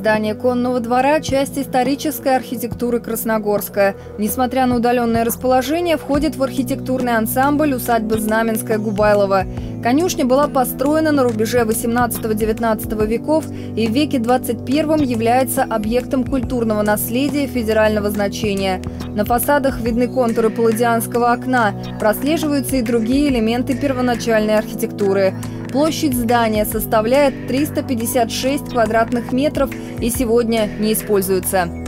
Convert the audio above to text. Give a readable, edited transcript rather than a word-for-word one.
Здание конного двора – часть исторической архитектуры Красногорска. Несмотря на удаленное расположение, входит в архитектурный ансамбль усадьбы Знаменская-Губайлова. Конюшня была построена на рубеже 18-19 веков и в веке 21 является объектом культурного наследия федерального значения. На фасадах видны контуры палладианского окна, прослеживаются и другие элементы первоначальной архитектуры. Площадь здания составляет 356 квадратных метров и сегодня не используется.